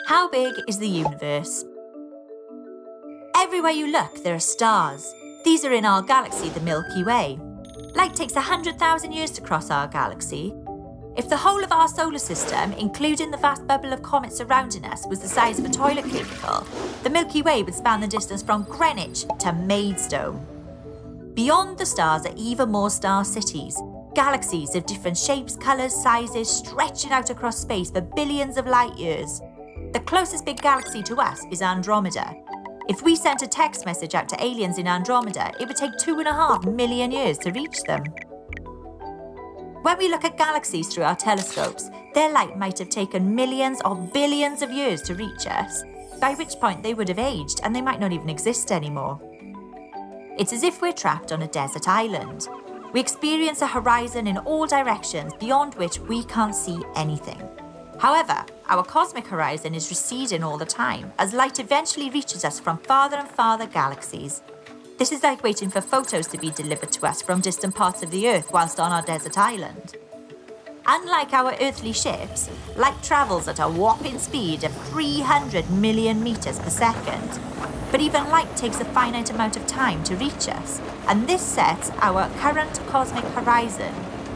How big is the universe? Everywhere you look, there are stars. These are in our galaxy, the Milky Way. Light takes 100,000 years to cross our galaxy. If the whole of our solar system, including the vast bubble of comets surrounding us, was the size of a toilet cubicle, the Milky Way would span the distance from Greenwich to Maidstone. Beyond the stars are even more star cities, galaxies of different shapes, colours, sizes, stretching out across space for billions of light years. The closest big galaxy to us is Andromeda. If we sent a text message out to aliens in Andromeda, it would take 2.5 million years to reach them. When we look at galaxies through our telescopes, their light might have taken millions or billions of years to reach us, by which point they would have aged and they might not even exist anymore. It's as if we're trapped on a desert island. We experience a horizon in all directions beyond which we can't see anything. However, our cosmic horizon is receding all the time as light eventually reaches us from farther and farther galaxies. This is like waiting for photos to be delivered to us from distant parts of the Earth whilst on our desert island. Unlike our earthly ships, light travels at a whopping speed of 300 million metres per second. But even light takes a finite amount of time to reach us, and this sets our current cosmic horizon.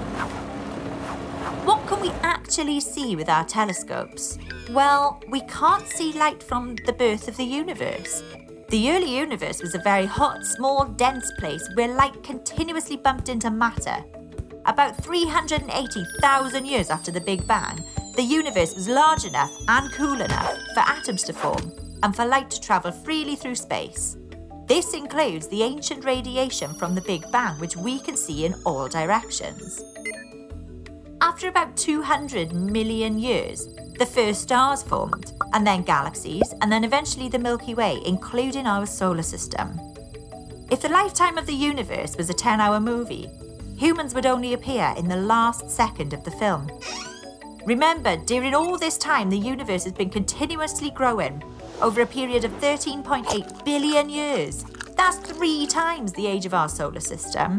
What can we actually see with our telescopes? Well, we can't see light from the birth of the universe. The early universe was a very hot, small, dense place where light continuously bumped into matter. About 380,000 years after the Big Bang, the universe was large enough and cool enough for atoms to form and for light to travel freely through space. This includes the ancient radiation from the Big Bang, which we can see in all directions. After about 200 million years, the first stars formed, and then galaxies, and then eventually the Milky Way, including our solar system. If the lifetime of the universe was a 10-hour movie, humans would only appear in the last second of the film. Remember, during all this time, the universe has been continuously growing over a period of 13.8 billion years. That's 3 times the age of our solar system.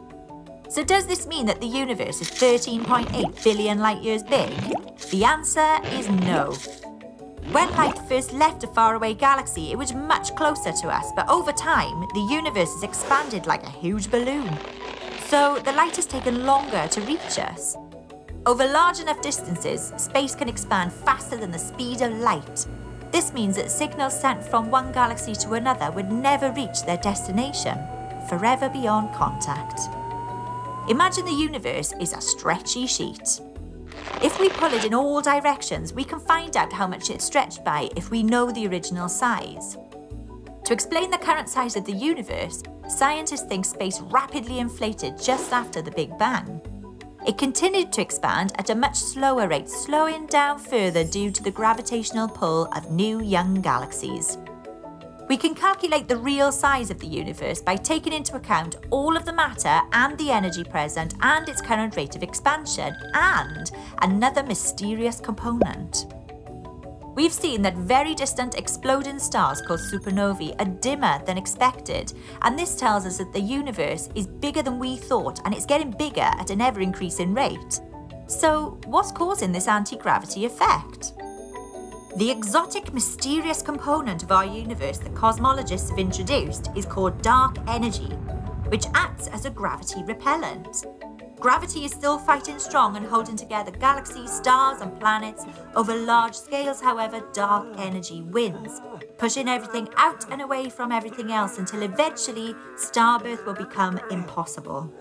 So does this mean that the universe is 13.8 billion light years big? The answer is no. When light first left a faraway galaxy, it was much closer to us, but over time, the universe has expanded like a huge balloon. So the light has taken longer to reach us. Over large enough distances, space can expand faster than the speed of light. This means that signals sent from one galaxy to another would never reach their destination, forever beyond contact. Imagine the universe is a stretchy sheet. If we pull it in all directions, we can find out how much it's stretched by if we know the original size. To explain the current size of the universe, scientists think space rapidly inflated just after the Big Bang. It continued to expand at a much slower rate, slowing down further due to the gravitational pull of new young galaxies. We can calculate the real size of the universe by taking into account all of the matter and the energy present and its current rate of expansion, and another mysterious component. We've seen that very distant exploding stars called supernovae are dimmer than expected, and this tells us that the universe is bigger than we thought, and it's getting bigger at an ever-increasing rate. So, what's causing this anti-gravity effect? The exotic, mysterious component of our universe that cosmologists have introduced is called dark energy, which acts as a gravity repellent. Gravity is still fighting strong and holding together galaxies, stars and planets. Over large scales, however, dark energy wins, pushing everything out and away from everything else until eventually starbirth will become impossible.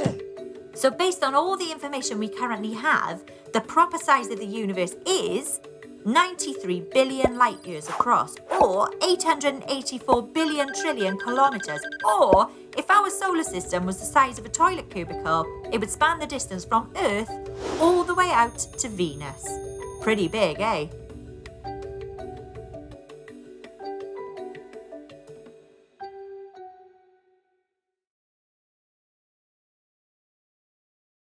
So based on all the information we currently have, the proper size of the universe is 93 billion light years across, or 884 billion trillion kilometres, or if our solar system was the size of a toilet cubicle, it would span the distance from Earth all the way out to Venus. Pretty big, eh?